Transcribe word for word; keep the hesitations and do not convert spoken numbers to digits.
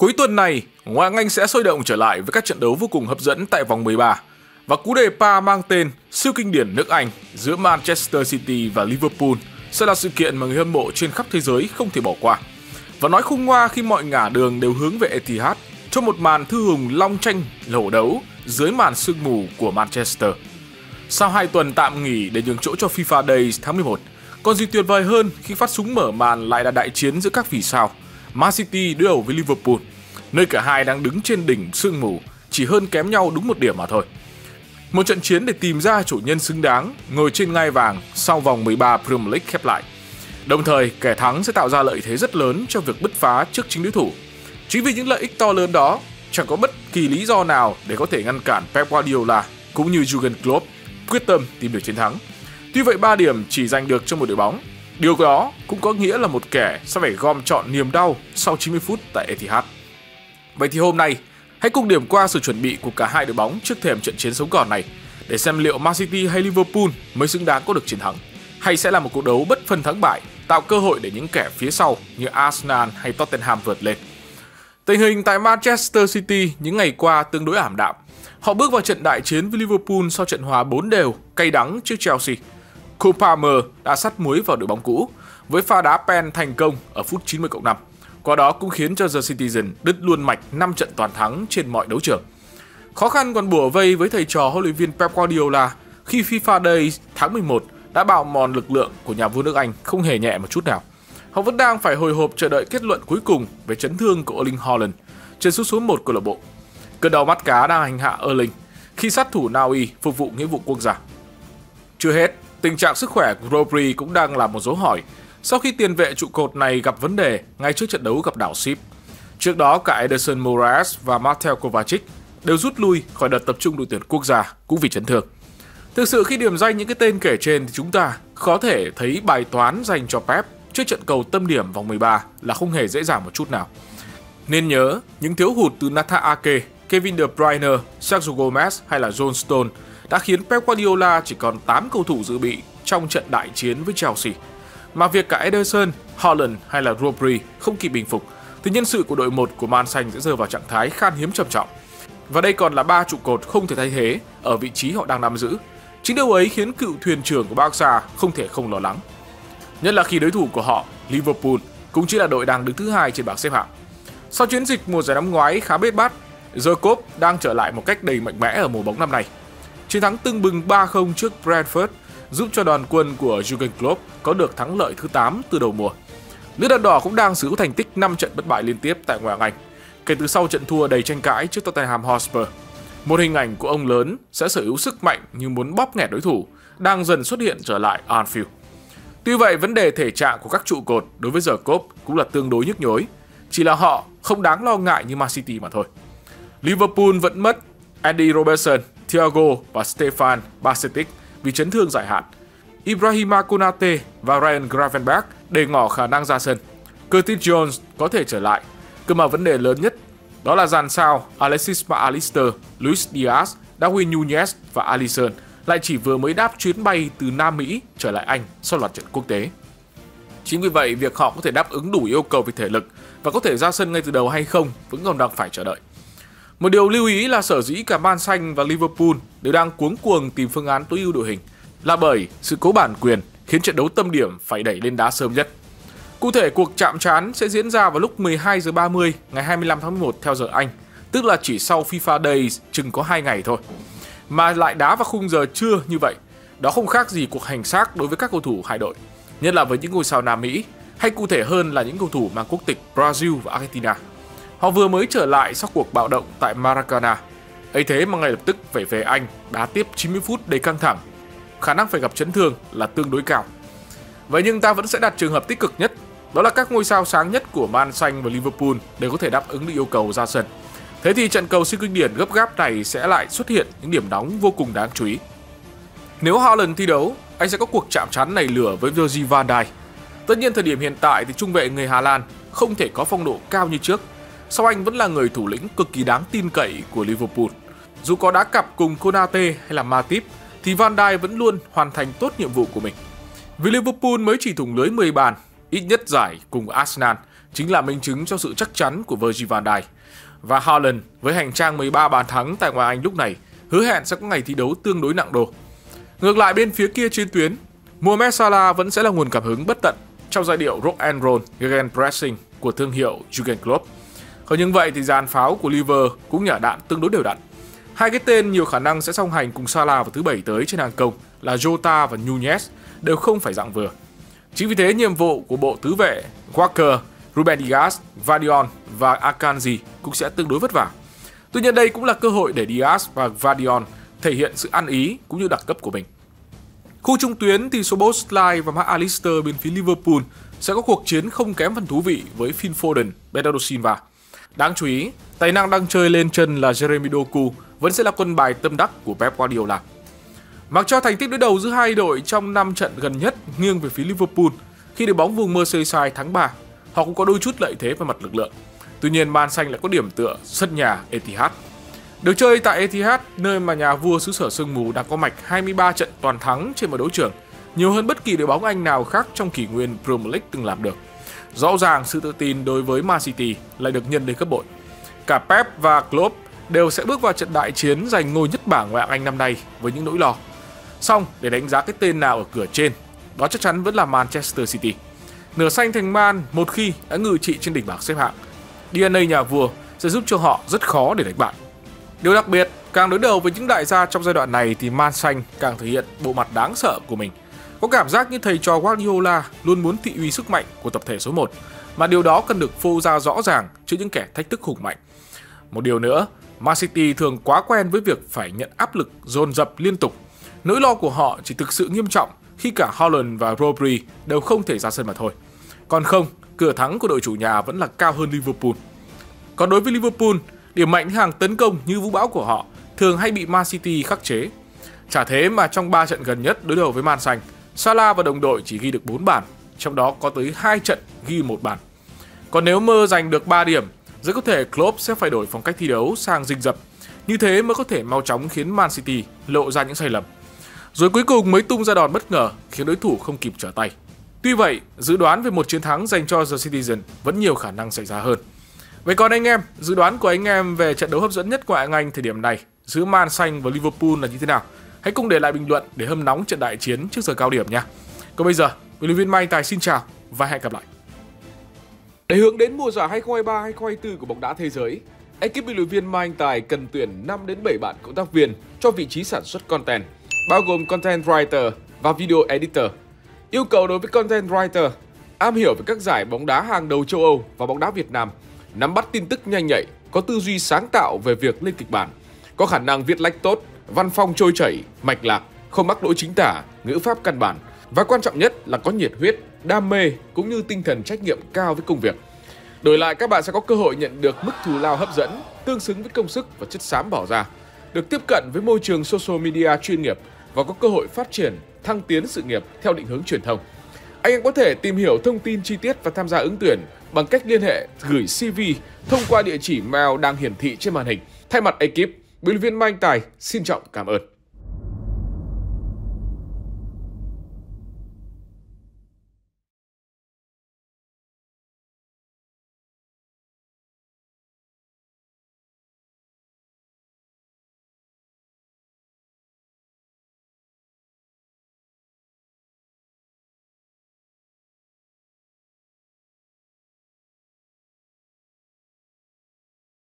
Cuối tuần này, Ngoại hạng Anh sẽ sôi động trở lại với các trận đấu vô cùng hấp dẫn tại vòng mười ba. Và cú đề pa mang tên siêu kinh điển nước Anh giữa Manchester City và Liverpool sẽ là sự kiện mà người hâm mộ trên khắp thế giới không thể bỏ qua. Và nói không ngoa khi mọi ngả đường đều hướng về Etihad cho một màn thư hùng long tranh lổ đấu dưới màn sương mù của Manchester. Sau hai tuần tạm nghỉ để nhường chỗ cho FIFA Days tháng mười một, còn gì tuyệt vời hơn khi phát súng mở màn lại là đại chiến giữa các vì sao Man City đối đầu với Liverpool, nơi cả hai đang đứng trên đỉnh sương mù, chỉ hơn kém nhau đúng một điểm mà thôi. Một trận chiến để tìm ra chủ nhân xứng đáng ngồi trên ngai vàng sau vòng mười ba Premier League khép lại. Đồng thời, kẻ thắng sẽ tạo ra lợi thế rất lớn cho việc bứt phá trước chính đối thủ. Chính vì những lợi ích to lớn đó, chẳng có bất kỳ lý do nào để có thể ngăn cản Pep Guardiola cũng như Jurgen Klopp quyết tâm tìm được chiến thắng. Tuy vậy, ba điểm chỉ giành được cho một đội bóng. Điều đó cũng có nghĩa là một kẻ sẽ phải gom trọn niềm đau sau chín mươi phút tại Etihad. Vậy thì hôm nay, hãy cùng điểm qua sự chuẩn bị của cả hai đội bóng trước thềm trận chiến sống còn này để xem liệu Man City hay Liverpool mới xứng đáng có được chiến thắng, hay sẽ là một cuộc đấu bất phân thắng bại, tạo cơ hội để những kẻ phía sau như Arsenal hay Tottenham vượt lên. Tình hình tại Manchester City những ngày qua tương đối ảm đạm. Họ bước vào trận đại chiến với Liverpool sau trận hòa bốn đều cay đắng trước Chelsea. Cole Palmer đã sắt muối vào đội bóng cũ với pha đá pen thành công ở phút chín mươi cộng năm. Qua đó cũng khiến cho The Citizen đứt luôn mạch năm trận toàn thắng trên mọi đấu trường. Khó khăn còn bủa vây với thầy trò huấn luyện viên Pep Guardiola khi FIFA Days tháng mười một đã bào mòn lực lượng của nhà vua nước Anh không hề nhẹ một chút nào. Họ vẫn đang phải hồi hộp chờ đợi kết luận cuối cùng về chấn thương của Erling Haaland, chân sút số một câu lạc bộ. Cơn đau mắt cá đang hành hạ Erling khi sát thủ Na Uy phục vụ nghĩa vụ quốc gia. Chưa hết, tình trạng sức khỏe của Rodri cũng đang là một dấu hỏi sau khi tiền vệ trụ cột này gặp vấn đề ngay trước trận đấu gặp đảo Ship. Trước đó, cả Ederson Moraes và Mateo Kovacic đều rút lui khỏi đợt tập trung đội tuyển quốc gia cũng vì chấn thương. Thực sự khi điểm danh những cái tên kể trên thì chúng ta có thể thấy bài toán dành cho Pep trước trận cầu tâm điểm vòng mười ba là không hề dễ dàng một chút nào. Nên nhớ, những thiếu hụt từ Nathan Ake, Kevin De Bruyne, Sergio Gomez hay là John Stone đã khiến Pep Guardiola chỉ còn tám cầu thủ dự bị trong trận đại chiến với Chelsea. Mà việc cả Ederson, Haaland hay là Rodri không kịp bình phục thì nhân sự của đội một của Man Xanh sẽ rơi vào trạng thái khan hiếm trầm trọng. Và đây còn là ba trụ cột không thể thay thế ở vị trí họ đang nắm giữ. Chính điều ấy khiến cựu thuyền trưởng của Barca không thể không lo lắng. Nhất là khi đối thủ của họ, Liverpool, cũng chỉ là đội đang đứng thứ hai trên bảng xếp hạng. Sau chiến dịch mùa giải năm ngoái khá bết bát, The Cop đang trở lại một cách đầy mạnh mẽ ở mùa bóng năm nay. Chiến thắng tưng bừng ba không trước Brentford giúp cho đoàn quân của Jurgen Klopp có được thắng lợi thứ tám từ đầu mùa. Lữ đoàn đỏ cũng đang sở hữu thành tích năm trận bất bại liên tiếp tại Ngoại hạng Anh kể từ sau trận thua đầy tranh cãi trước Tottenham Hotspur. Một hình ảnh của ông lớn sẽ sở hữu sức mạnh như muốn bóp nghẹt đối thủ đang dần xuất hiện trở lại Anfield. Tuy vậy, vấn đề thể trạng của các trụ cột đối với The Cop cũng là tương đối nhức nhối, chỉ là họ không đáng lo ngại như Man City mà thôi. Liverpool vẫn mất Andy Robertson, Thiago và Stefan Bajcetic vì chấn thương dài hạn. Ibrahima Konate và Ryan Gravenberch để ngỏ khả năng ra sân. Curtis Jones có thể trở lại. Cơ mà vấn đề lớn nhất đó là dàn sao Alexis McAllister, Luis Diaz, Darwin Núñez và Alisson lại chỉ vừa mới đáp chuyến bay từ Nam Mỹ trở lại Anh sau loạt trận quốc tế. Chính vì vậy, việc họ có thể đáp ứng đủ yêu cầu về thể lực và có thể ra sân ngay từ đầu hay không vẫn còn đang phải chờ đợi. Một điều lưu ý là sở dĩ cả Man Xanh và Liverpool đều đang cuống cuồng tìm phương án tối ưu đội hình là bởi sự cố bản quyền khiến trận đấu tâm điểm phải đẩy lên đá sớm nhất. Cụ thể, cuộc chạm trán sẽ diễn ra vào lúc mười hai giờ ba mươi ngày hai mươi lăm tháng mười một theo giờ Anh, tức là chỉ sau FIFA Days chừng có hai ngày thôi. Mà lại đá vào khung giờ trưa như vậy, đó không khác gì cuộc hành xác đối với các cầu thủ hai đội, nhất là với những ngôi sao Nam Mỹ, hay cụ thể hơn là những cầu thủ mang quốc tịch Brazil và Argentina. Họ vừa mới trở lại sau cuộc bạo động tại Maracana. Ấy thế mà ngay lập tức phải về Anh đá tiếp chín mươi phút đầy căng thẳng. Khả năng phải gặp chấn thương là tương đối cao. Vậy nhưng ta vẫn sẽ đặt trường hợp tích cực nhất, đó là các ngôi sao sáng nhất của Man Xanh và Liverpool đều có thể đáp ứng được yêu cầu ra sân. Thế thì trận cầu siêu kinh điển gấp gáp này sẽ lại xuất hiện những điểm nóng vô cùng đáng chú ý. Nếu Haaland thi đấu, anh sẽ có cuộc chạm trán nảy lửa với Virgil van Dijk. Tất nhiên thời điểm hiện tại thì trung vệ người Hà Lan không thể có phong độ cao như trước, song anh vẫn là người thủ lĩnh cực kỳ đáng tin cậy của Liverpool. Dù có đá cặp cùng Konate hay là Matip thì Van Dijk vẫn luôn hoàn thành tốt nhiệm vụ của mình. Vì Liverpool mới chỉ thủng lưới mười bàn, ít nhất giải cùng Arsenal, chính là minh chứng cho sự chắc chắn của Virgil van Dijk. Và Haaland với hành trang mười ba bàn thắng tại ngoại hạng Anh lúc này hứa hẹn sẽ có ngày thi đấu tương đối nặng đô. Ngược lại bên phía kia trên tuyến, Mohamed Salah vẫn sẽ là nguồn cảm hứng bất tận trong giai điệu rock and roll Gegenpressing của thương hiệu Jurgen Klopp. Không những vậy thì dàn pháo của Liverpool cũng nhả đạn tương đối đều đặn. Hai cái tên nhiều khả năng sẽ song hành cùng Salah vào thứ bảy tới trên hàng công là Jota và Nunez đều không phải dạng vừa. Chính vì thế nhiệm vụ của bộ tứ vệ Walker, Ruben Dias, Vardiol và Akanji cũng sẽ tương đối vất vả. Tuy nhiên đây cũng là cơ hội để Dias và Vardiol thể hiện sự ăn ý cũng như đẳng cấp của mình. Khu trung tuyến thì Szoboszlai và McAllister bên phía Liverpool sẽ có cuộc chiến không kém phần thú vị với Phil Foden, Bernardo Silva. Đáng chú ý, tài năng đang chơi lên chân là Jeremy Doku vẫn sẽ là quân bài tâm đắc của Pep Guardiola. Mặc cho thành tích đối đầu giữa hai đội trong năm trận gần nhất nghiêng về phía Liverpool, khi đội bóng vùng Merseyside tháng ba, họ cũng có đôi chút lợi thế về mặt lực lượng. Tuy nhiên Man Xanh lại có điểm tựa sân nhà Etihad. Được chơi tại Etihad, nơi mà nhà vua xứ sở sương mù đang có mạch hai mươi ba trận toàn thắng trên mọi đấu trường, nhiều hơn bất kỳ đội bóng Anh nào khác trong kỷ nguyên Premier League từng làm được. Rõ ràng sự tự tin đối với Man City lại được nhân lên gấp bội. Cả Pep và Klopp đều sẽ bước vào trận đại chiến giành ngôi nhất bảng ngoại hạng Anh năm nay với những nỗi lo. Song để đánh giá cái tên nào ở cửa trên, đó chắc chắn vẫn là Manchester City. Nửa xanh thành Man một khi đã ngự trị trên đỉnh bảng xếp hạng, đê en a nhà vua sẽ giúp cho họ rất khó để đánh bại. Điều đặc biệt, càng đối đầu với những đại gia trong giai đoạn này thì Man Xanh càng thể hiện bộ mặt đáng sợ của mình. Có cảm giác như thầy trò Guardiola luôn muốn thị uy sức mạnh của tập thể số một, mà điều đó cần được phô ra rõ ràng trước những kẻ thách thức hùng mạnh. Một điều nữa, Man City thường quá quen với việc phải nhận áp lực dồn dập liên tục. Nỗi lo của họ chỉ thực sự nghiêm trọng khi cả Haaland và Rodri đều không thể ra sân mà thôi. Còn không, cửa thắng của đội chủ nhà vẫn là cao hơn Liverpool. Còn đối với Liverpool, điểm mạnh hàng tấn công như vũ bão của họ thường hay bị Man City khắc chế. Chả thế mà trong ba trận gần nhất đối đầu với Man Xanh, Salah và đồng đội chỉ ghi được bốn bàn, trong đó có tới hai trận ghi một bàn. Còn nếu mơ giành được ba điểm, rất có thể Klopp sẽ phải đổi phong cách thi đấu sang rình rập. Như thế mới có thể mau chóng khiến Man City lộ ra những sai lầm. Rồi cuối cùng mới tung ra đòn bất ngờ khiến đối thủ không kịp trở tay. Tuy vậy, dự đoán về một chiến thắng dành cho The Citizen vẫn nhiều khả năng xảy ra hơn. Vậy còn anh em, dự đoán của anh em về trận đấu hấp dẫn nhất ngoại hạng Anh thời điểm này giữa Man Xanh và Liverpool là như thế nào? Hãy cùng để lại bình luận để hâm nóng trận đại chiến trước giờ cao điểm nha. Còn bây giờ, huấn luyện viên Mai Anh Tài xin chào và hẹn gặp lại. Để hướng đến mùa giải hai không hai ba hai không hai tư của bóng đá thế giới, ekip huấn luyện viên Mai Anh Tài cần tuyển năm đến bảy bạn cộng tác viên cho vị trí sản xuất content, bao gồm content writer và video editor. Yêu cầu đối với content writer, am hiểu về các giải bóng đá hàng đầu châu Âu và bóng đá Việt Nam, nắm bắt tin tức nhanh nhạy, có tư duy sáng tạo về việc lên kịch bản, có khả năng viết lách tốt, văn phong trôi chảy, mạch lạc, không mắc lỗi chính tả, ngữ pháp căn bản và quan trọng nhất là có nhiệt huyết, đam mê cũng như tinh thần trách nhiệm cao với công việc. Đổi lại các bạn sẽ có cơ hội nhận được mức thù lao hấp dẫn, tương xứng với công sức và chất xám bỏ ra, được tiếp cận với môi trường social media chuyên nghiệp và có cơ hội phát triển, thăng tiến sự nghiệp theo định hướng truyền thông. Anh em có thể tìm hiểu thông tin chi tiết và tham gia ứng tuyển bằng cách liên hệ gửi xê vê thông qua địa chỉ mail đang hiển thị trên màn hình. Thay mặt ekip, huấn luyện viên Mai Anh Tài xin trọng cảm ơn.